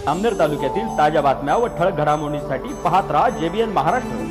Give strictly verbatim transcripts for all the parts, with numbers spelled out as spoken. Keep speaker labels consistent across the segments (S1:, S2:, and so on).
S1: अमनेर तालुक्यातील ताज्या बातम्या व ठळक घडामोडींसाठी पाहत राहा जेबीएन महाराष्ट्र।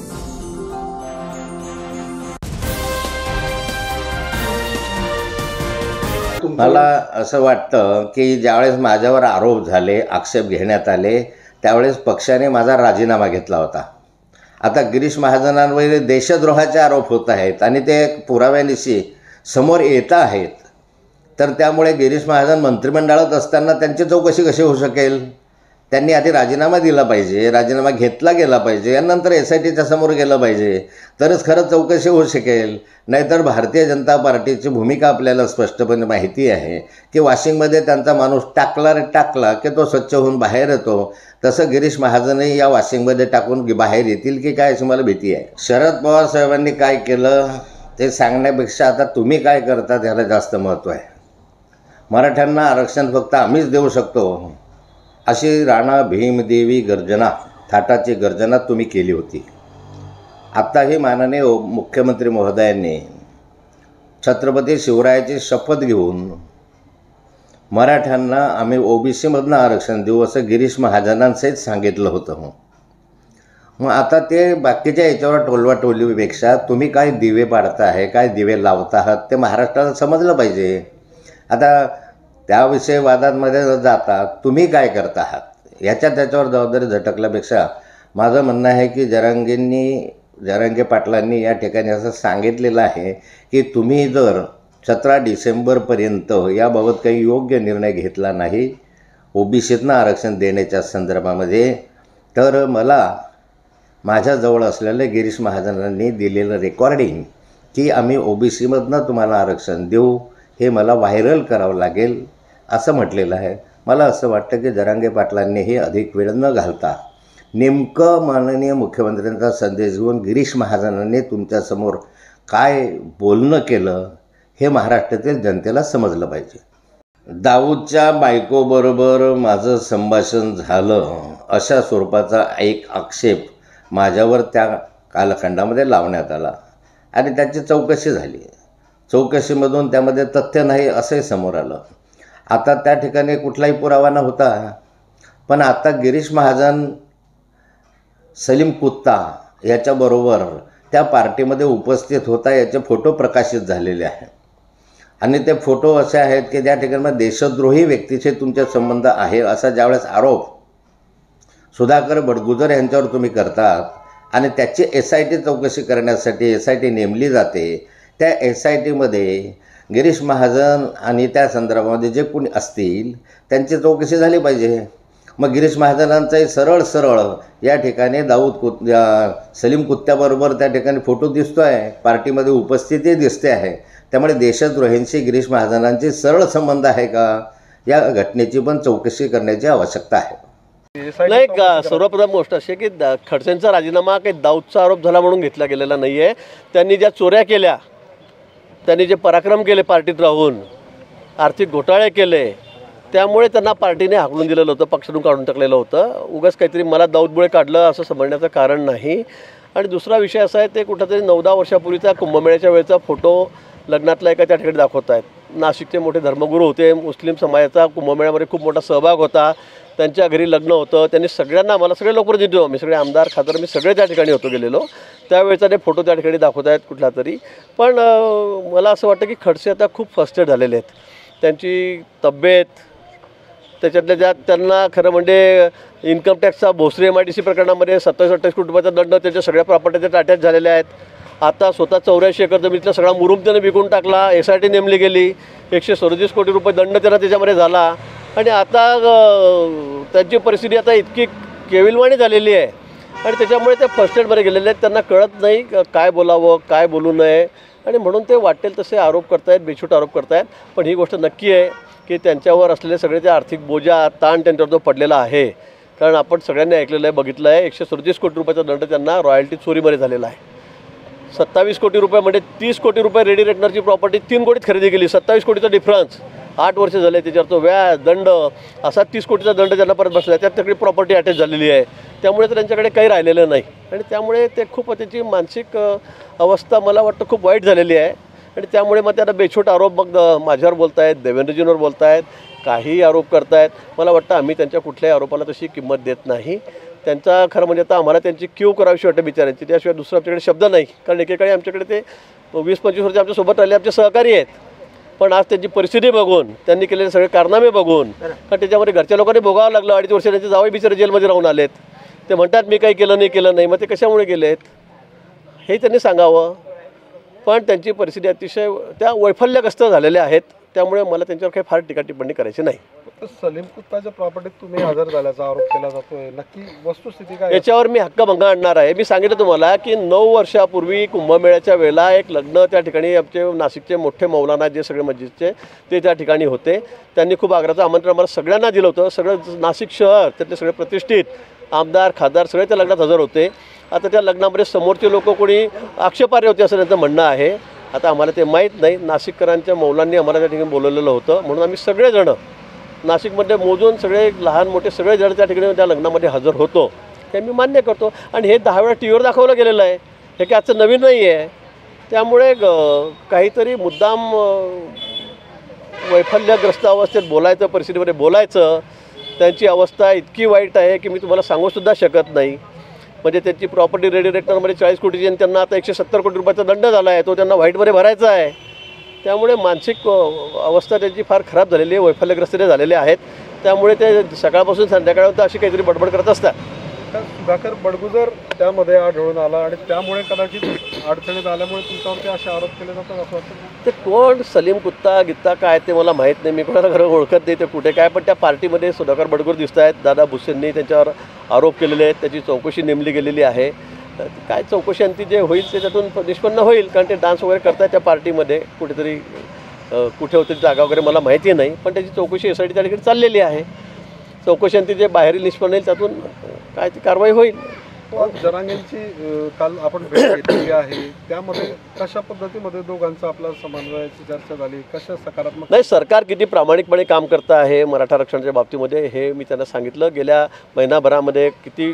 S2: मला असं वाटतं की ज्यावेळेस माझ्यावर आरोप झाले, आक्षेप घेण्यात आले, त्यावेळेस पक्षाने माझा राजीनामा घेतला होता। आता गिरीश महाजनांवर देशद्रोहाचे आरोप होत आहेत आणि ते पुराव्यानिशी समोर येत आहेत, तर त्यामुळे गिरीश महाजन मंत्रिमंडळात असताना त्यांची चौकशी कशी होऊ शकेल? त्यांनी आधी राजीनामा दिला पाहिजे, राजीनामा घेतला गेला पाहिजे, यानंतर एस आय टीच्या समोर गेलं पाहिजे, तरच खरं चौकशी होऊ शकेल। नाहीतर भारतीय जनता पार्टीची भूमिका आपल्याला स्पष्टपणे माहिती आहे की वॉशिंगमध्ये त्यांचा माणूस टाकला रे टाकला की तो स्वच्छ होऊन बाहेर येतो, तसं गिरीश महाजनही या वॉशिंगमध्ये टाकून बाहेर येतील की काय अशी मला भीती आहे। शरद पवार साहेबांनी काय केलं ते सांगण्यापेक्षा आता तुम्ही काय करता त्याला जास्त महत्त्व आहे। मराठ्यांना आरक्षण फक्त आम्हीच देऊ शकतो अशी राणा भीमदेवी गर्जना, थाटाची गर्जना तुम्ही केली होती। आत्ताही माननीय मुख्यमंत्री महोदयांनी छत्रपती शिवरायाची शपथ घेऊन मराठ्यांना आम्ही ओबीसीमधनं आरक्षण देऊ असं गिरीश महाजनांसहित सांगितलं होतं। मग आता ते बाकीच्या याच्यावर टोलवाटोलवीपेक्षा तुम्ही काय दिवे पाडता आहे, काय दिवे लावता आहात ते महाराष्ट्राला समजलं पाहिजे। आता त्याविषयी वादांमध्ये न जाता तुम्ही काय करता आहात याच्या त्याच्यावर जबाबदारी झटकल्यापेक्षा माझं म्हणणं आहे की जरांगेंनी जरांगे पाटलांनी या ठिकाणी असं सांगितलेलं आहे की तुम्ही जर सतरा डिसेंबरपर्यंत याबाबत काही योग्य निर्णय घेतला नाही ओबीसीतनं आरक्षण देण्याच्या संदर्भामध्ये, तर मला माझ्याजवळ असलेलं गिरीश महाजनांनी दिलेलं रेकॉर्डिंग की आम्ही ओबीसीमधनं तुम्हाला आरक्षण देऊ हे मला व्हायरल करावं लागेल असं म्हटलेलं आहे। मला असं वाटतं की जरांगे पाटलांनीही अधिक वेळ न घालता नेमकं माननीय मुख्यमंत्र्यांचा संदेश घेऊन गिरीश महाजनांनी तुमच्यासमोर काय बोलणं केलं हे महाराष्ट्रातील जनतेला समजलं पाहिजे। दाऊदच्या बायकोबरोबर माझं संभाषण झालं अशा स्वरूपाचा एक आक्षेप माझ्यावर त्या कालखंडामध्ये लावण्यात आला आणि त्याची चौकशी झाली। चौकशीमधून त्यामध्ये तथ्य नाही असंही समोर आलं। आता त्या ठिकाणी कुठलाही पुरावा नव्हता, पण आता गिरीश महाजन सलीम कुत्ता याच्याबरोबर त्या पार्टीमध्ये उपस्थित होता याचे फोटो प्रकाशित झालेले आहेत आणि ते फोटो असे आहेत की त्या ठिकाणी देशद्रोही व्यक्तीचे तुमचे संबंध आहे असा ज्यावेळेस आरोप सुधाकर बडगुजर यांच्यावर तुम्ही करतात आणि त्याची एस आय टी चौकशी करण्यासाठी एस आय टी नेमली जाते, त्या एस आय टीमध्ये गिरीश महाजन आणि त्या संदर्भामध्ये जे कोणी असतील त्यांची चौकशी झाली पाहिजे। मग गिरीश महाजनांचाही सरळ सरळ या ठिकाणी दाऊद कुत सलीम कुत्त्याबरोबर त्या ठिकाणी फोटो दिसतो आहे, पार्टीमध्ये उपस्थिती दिसते आहे, त्यामुळे देशद्रोहींशी गिरीश महाजनांचे सरळ संबंध आहे का या घटनेची पण चौकशी करण्याची आवश्यकता आहे।
S3: नाही का, सर्वप्रथम गोष्ट अशी की खडसेंचा राजीनामा काही दाऊदचा आरोप झाला म्हणून घेतला गेलेला नाही आहे। त्यांनी ज्या चोऱ्या केल्या, त्यांनी जे पराक्रम केले पार्टीत राहून, आर्थिक घोटाळे केले, त्यामुळे त्यांना पार्टीने हाकलून दिलेलं होतं, पक्षातून काढून टाकलेलं होतं। उगाच काहीतरी मला दाऊदमुळे काढलं असं समजण्याचं कारण नाही। आणि दुसरा विषय असा आहे, ते कुठंतरी नऊ दहा वर्षापूर्वीचा कुंभमेळ्याच्या वेळेचा फोटो लग्नातला एका त्या ठिकाणी दाखवत आहेत। नाशिकचे मोठे धर्मगुरू होते, मुस्लिम समाजाचा कुंभमेळ्यामध्ये खूप मोठा सहभाग होता, त्यांच्या घरी लग्न होतं, त्यांनी सगळ्यांना, मला सगळे लोकप्रतिनिधी होतो, मी सगळे आमदार खासदार मी सगळे त्या ठिकाणी होतो गेलेलो, त्यावेळेचा ते फोटो त्या ठिकाणी दाखवत आहेत कुठला तरी। पण मला असं वाटतं की खडसे आता खूप फ्रस्ट्रेट झालेले आहेत, त्यांची तब्येत, त्याच्यातल्या ज्यात त्यांना खरं म्हणजे इन्कम टॅक्सचा Bhosari M I D C प्रकरणामध्ये सत्तावीस अठ्ठावीस कोटी रुपयाचा दंड त्याच्या सगळ्या प्रॉपर्टीचे अटॅच झालेले आहेत। आता स्वतः चौऱ्याऐंशी एकर जमिनीतला सगळा मुरुम त्याने विकून टाकला, एस आय टी नेमली गेली, एकशे सदतीस कोटी रुपये दंड त्यांना त्याच्यामध्ये झाला आणि आता त्यांची परिस्थिती आता इतकी केविलवाणी झालेली आहे आणि त्याच्यामुळे ते फ्रस्ट्रेटमध्ये गेलेले आहेत, त्यांना कळत नाही काय बोलावं काय बोलू नये आणि म्हणून ते वाटेल तसे आरोप करतायत, बेछूट आरोप करतायत। पण ही गोष्ट नक्की आहे की त्यांच्यावर असलेले सगळे जे आर्थिक बोजा ताण त्यांच्यावर जो पडलेला आहे, कारण आपण सगळ्यांनी ऐकलेलं आहे, बघितलं आहे, एकशे सदतीस कोटी रुपयाचा दंड त्यांना रॉयल्टी चोरीमध्ये झालेला आहे। सत्तावीस कोटी रुपयामध्ये तीस कोटी रुपये रेडी रेटनरची प्रॉपर्टी तीन कोटीत खरेदी केली, सत्तावीस कोटीचा डिफरन्स, आठ वर्ष झाले त्याच्यावर तो व्याज दंड असा तीस कोटीचा दंड त्यांना परत बसला, त्यात सगळी प्रॉपर्टी अटॅच झालेली आहे, त्यामुळे तर त्यांच्याकडे काही राहिलेलं नाही आणि त्यामुळे ते खूप त्याची मानसिक अवस्था मला वाटतं खूप वाईट झालेली आहे आणि त्यामुळे मग त्यांना बेछूट आरोप मग माझ्यावर बोलत आहेत, देवेंद्रजींवर बोलत आहेत काही आरोप करतायत. मला वाटतं आम्ही त्यांच्या कुठल्याही आरोपाला तशी किंमत देत नाही. त्यांचा खरं म्हणजे आता आम्हाला त्यांची क्यू करावीशी वाटते बिचारांची, त्याशिवाय दुसरं आमच्याकडे शब्द नाही. कारण एकेकाळी आमच्याकडे ते वीस पंचवीस वर्ष आमच्यासोबत राहिले, आमचे सहकारी आहेत. पण आज त्यांची परिस्थिती बघून, त्यांनी केलेले सगळे कारनामे बघून, कारण त्याच्यामध्ये घरच्या लोकांनी भोगावं लागलं. अडीच वर्ष त्यांचे जावई बिचारे जेलमध्ये राहून आलेत. ते म्हणतात मी काही केलं नाही केलं नाही मग ते कशामुळे गेलेत हे त्यांनी सांगावं. पण त्यांची परिस्थिती अतिशय त्या वैफल्यग्रस्त झालेल्या आहेत. त्यामुळे मला त्यांच्यावर काही फार टीका टिप्पणी करायची नाही.
S4: सलीम कुत्ताच्या प्रॉपर्टीत तुम्ही हजर झाल्याचा आरोप केला जातोय, नक्की वस्तुस्थिती काय?
S3: याच्यावर मी हक्कभंग आणणार आहे. मी सांगितलं तुम्हाला की नऊ वर्षापूर्वी कुंभमेळ्याच्या वेळेला एक लग्न त्या ठिकाणी आमचे नाशिकचे मोठे मौलाना जे सगळे मस्जिदचे ते त्या ठिकाणी होते. त्यांनी खूप आग्रहाचं आमंत्रण आम्हाला सगळ्यांना दिलं होतं. सगळं नाशिक शहर त्यातले सगळे प्रतिष्ठित आमदार खासदार सगळे त्या लग्नात हजर होते. आता त्या लग्नामध्ये समोरचे लोक कोणी आक्षेपार्ह होते असं त्यांचं म्हणणं आहे. आता आम्हाला ते माहीत नाही. नाशिककरांच्या मौलांनी आम्हाला त्या ठिकाणी बोलवलेलं होतं म्हणून आम्ही सगळेजणं नाशिकमध्ये मोजून सगळे लहान मोठे सगळे जण त्या ठिकाणी त्या लग्नामध्ये हजर होतो. हे मी मान्य करतो. आणि हे दहा वेळा टी व्हीवर दाखवलं गेलेलं आहे. हे काही आजचं नवीन नाही आहे. त्यामुळे काहीतरी मुद्दाम वैफल्यग्रस्त अवस्थेत बोलायचं, परिस्थितीमध्ये बोलायचं. त्यांची अवस्था इतकी वाईट आहे की मी तुम्हाला सांगूसुद्धा शकत नाही. म्हणजे त्यांची प्रॉपर्टी रेडिरेक्टरमध्ये चाळीस कोटीची आणि त्यांना आता एकशे सत्तर कोटी रुपयाचा दंड झाला आहे. तो त्यांना व्हाईटमध्ये भरायचा आहे. त्यामुळे मानसिक अवस्था त्यांची फार खराब झालेली आहे, वैफल्यग्रस्त झालेले आहेत. त्यामुळे ते सकाळपासून संध्याकाळपर्यंत अशी काहीतरी बडबड करत असतात.
S4: सुधाकर बडगुजर त्यामध्ये आढळून आला आणि त्यामुळे कदाचित अडचणीत आल्यामुळे तुमच्यावरती असे आरोप केले जातात असं वाटतं.
S3: ते कोण सलीम कुत्ता गित्ता काय ते मला माहीत नाही. मी कोणाला खरं ओळखत नाही ते कुठे काय. पण त्या पार्टीमध्ये सुधाकर बडगुजर दिसत आहेत. दादा भुसेंनी त्यांच्यावर आरोप केलेले आहेत. त्याची चौकशी नेमली गेलेली आहे. काय चौकशी अंती जे होईल ते त्यातून निष्पन्न होईल. कारण ते डान्स वगैरे करतात त्या पार्टीमध्ये कुठेतरी, कुठे होती जागा वगैरे मला माहिती नाही. पण त्याची चौकशी एस आय टी त्या ठिकाणी चाललेली आहे. चौकशी अंती जे बाहेरील निष्पन्न होईल त्यातून काय ती कारवाई होईल.
S4: जरांगेंची काल आपण भेट घेतली आहे, त्यामध्ये कशा पद्धतीमध्ये दोघांचा आपला समन्वयाची चर्चा झाली, कशा सकारात्मक?
S3: नाही, सरकार किती प्रामाणिकपणे काम करतं आहे मराठा आरक्षणाच्या बाबतीमध्ये हे मी त्यांना सांगितलं. गेल्या महिनाभरामध्ये किती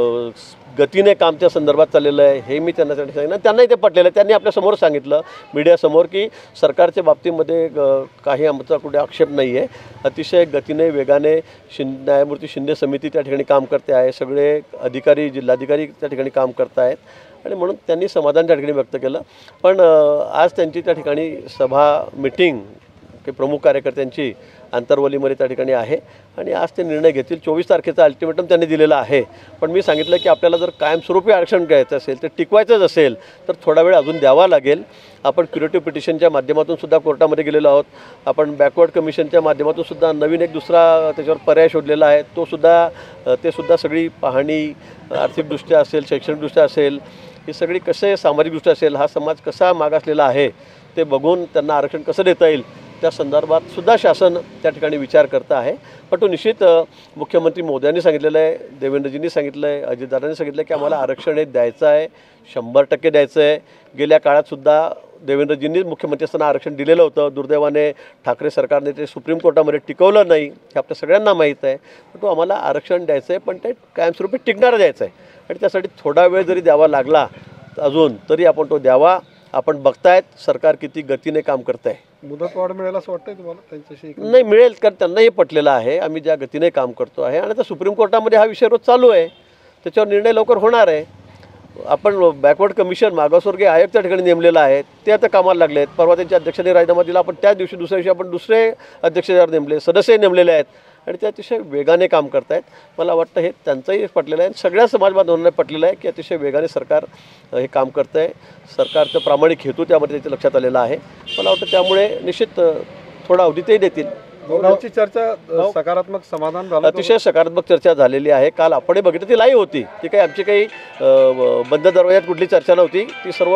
S3: गतीने काम त्या संदर्भात चाललेलं आहे हे मी त्यांना सांगितलं. त्यांनाही ते पटलेलं आहे. त्यांनी आपल्यासमोर सांगितलं मीडियासमोर की सरकारच्या बाबतीमध्ये काही आमचा कुठे आक्षेप नाही आहे. अतिशय गतीने वेगाने शिं न्यायमूर्ती शिंदे समिती त्या ठिकाणी काम करते आहे. सगळे अधिकारी जिल्हाधिकारी त्या ठिकाणी काम करत आहेत आणि म्हणून त्यांनी समाधान त्या ठिकाणी व्यक्त केलं. पण आज त्यांची त्या ठिकाणी सभा मिटिंग काही प्रमुख कार्यकर्त्यांची आंतरवलीमध्ये त्या ठिकाणी आहे आणि आज ते निर्णय घेतील. चोवीस तारखेचा अल्टिमेटम त्यांनी दिलेला आहे. पण मी सांगितलं की आपल्याला जर कायमस्वरूपी आरक्षण घ्यायचं असेल तर टिकवायचंच असेल तर थोडा वेळ अजून द्यावा लागेल. आपण क्युरेटिव्ह पिटिशनच्या माध्यमातून सुद्धा कोर्टामध्ये गेलेलो आहोत. आपण बॅकवर्ड कमिशनच्या माध्यमातून सुद्धा नवीन एक दुसरा त्याच्यावर पर्याय शोधलेला आहे. तो सुद्धा ते सुद्धा सगळी पाहणी आर्थिकदृष्ट्या असेल, शैक्षणिकदृष्ट्या असेल, ही सगळी कसे सामाजिकदृष्ट्या असेल, हा समाज कसा मागासलेला आहे ते बघून त्यांना आरक्षण कसं देता येईल त्या संदर्भात सुद्धा शासन त्या ठिकाणी विचार करतं आहे. पण तो निश्चित मुख्यमंत्री मोदयांनी सांगितलेलं आहे, देवेंद्रजींनी सांगितलं आहे, अजितदादांनी सांगितलं आहे की आम्हाला आरक्षण हे द्यायचं आहे, शंभर टक्के द्यायचं आहे. गेल्या काळातसुद्धा देवेंद्रजींनीच मुख्यमंत्री असताना आरक्षण दिलेलं होतं. दुर्दैवाने ठाकरे सरकारने ते सुप्रीम कोर्टामध्ये टिकवलं नाही हे आपल्या सगळ्यांना माहीत आहे. पण तो आम्हाला आरक्षण द्यायचं आहे, पण ते कायमस्वरूपी टिकणारं द्यायचं आहे आणि त्यासाठी थोडा वेळ जरी द्यावा लागला अजून तरी आपण तो द्यावा. आपण बघतायत सरकार किती गतीने काम करत आहे.
S4: मुदतवाढ मिळेल असं वाटतंय तुम्हाला त्यांच्याशी?
S3: नाही, मिळेल, कारण त्यांनाही पटलेलं आहे आम्ही ज्या गतीने काम करतो आहे. आणि आता सुप्रीम कोर्टामध्ये हा विषय रोज चालू आहे, त्याच्यावर निर्णय लवकर होणार आहे. आपण बॅकवर्ड कमिशन मागासवर्गीय आयोग त्या ठिकाणी नेमलेला आहे, ते आता कामाला लागले आहेत. परवा त्यांच्या अध्यक्षांनी राजीनामा दिला. आपण त्याच दिवशी दुसऱ्या दिवशी आपण दुसरे अध्यक्ष नेमले, सदस्य नेमलेले आहेत आणि ते अतिशय वेगाने काम करत आहेत. मला वाटतं हे त्यांचंही पटलेलं आहे, सगळ्या समाज बांधवांना पटलेलं आहे की अतिशय वेगाने सरकार हे काम करतं आहे. सरकारचं प्रामाणिक हेतू त्यामध्ये त्याच्या लक्षात आलेला आहे. मला वाटतं त्यामुळे निश्चित थोडा अवधीतही देतील.
S4: दोघांची चर्चा सकारात्मक समाधान झालं,
S3: अतिशय सकारात्मक चर्चा झालेली आहे. काल आपणही बघितलं ती लाईव्ह होती. ती काही आमची काही बंद दरवाज्यात कुठली चर्चा नव्हती, ती सर्व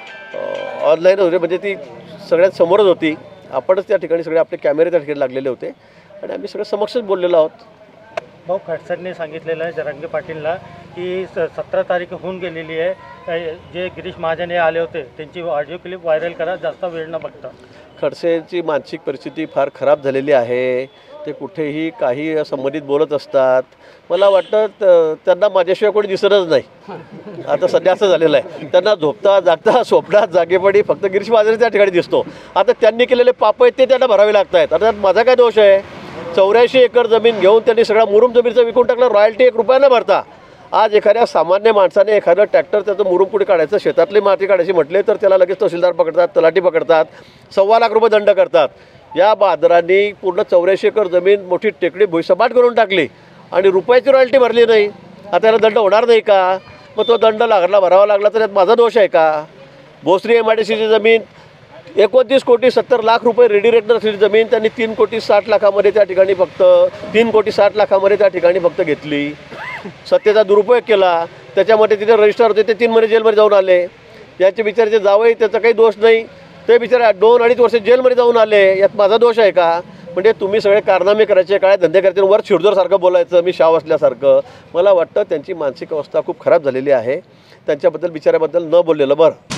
S3: ऑनलाईन होती. म्हणजे ती सगळ्यात समोरच होती. आपणच त्या ठिकाणी सगळे आपले कॅमेरे त्या ठिकाणी लागलेले होते आणि आम्ही सगळं समक्षच बोललेलो आहोत.
S5: भाऊ, खडसेंनी सांगितलेलं आहे जरांगे पाटीलला की सतरा तारीख होऊन गेलेली आहे, जे गिरीश महाजन हे आले होते त्यांची ऑडिओ क्लिप व्हायरल करा, जास्त वेळ न बघता.
S3: खडसेंची मानसिक परिस्थिती फार खराब झालेली आहे. ते कुठेही काही संबंधित बोलत असतात. मला वाटतं त्यांना माझ्याशिवाय कोणी दिसतच नाही. आता सध्या असं झालेलं आहे, त्यांना झोपता जागता स्वप्नात जागेपडी फक्त गिरीश महाजन त्या ठिकाणी दिसतो. आता त्यांनी केलेले पाप आहेत ते त्यांना भरावे लागत आहेत. आता माझा काय दोष आहे? चौऱ्याऐंशी एकर जमीन घेऊन त्यांनी सगळा मुरुम जमीनचा विकून टाकला, रॉयल्टी एक रुपया न भरता. आज एखाद्या सामान्य माणसाने एखादं ट्रॅक्टर त्याचं मुरुम कुठे काढायचं, शेतातली माती काढायची म्हटले तर त्याला लगेच तहसीलदार पकडतात, तलाठी पकडतात, सव्वा लाख रुपये दंड करतात. या बादरांनी पूर्ण चौऱ्याऐंशी एकर जमीन मोठी टेकडी भुईसपाट करून टाकली आणि रुपयाची रॉयल्टी भरली नाही. आता त्याला दंड होणार नाही का? मग तो दंड लागला भरावा लागला तर त्यात माझा दोष आहे का? भोसरी एम आय डी सीची जमीन एकोणतीस कोटी सत्तर लाख रुपये रेडी रेटनर असलेली जमीन त्यांनी तीन कोटी साठ लाखामध्ये त्या ठिकाणी फक्त तीन कोटी साठ लाखामध्ये त्या ठिकाणी फक्त घेतली. सत्तेचा दुरुपयोग केला. त्याच्यामध्ये तिथे रजिस्टर होते, ते तीन महिने जेलमध्ये जाऊन आले. यांचे बिचाराचे जावई, त्याचा काही दोष नाही, ते बिचारे दोन अडीच वर्ष जेलमध्ये जाऊन आले. यात माझा दोष आहे का? म्हणजे तुम्ही सगळे कारनामे करायचे, काय धंदे करायचे, वर शिरजोरसारखं बोलायचं, मी शाव असल्यासारखं. मला वाटतं त्यांची मानसिक अवस्था खूप खराब झालेली आहे. त्यांच्याबद्दल बिचाऱ्याबद्दल न बोललेलं बरं.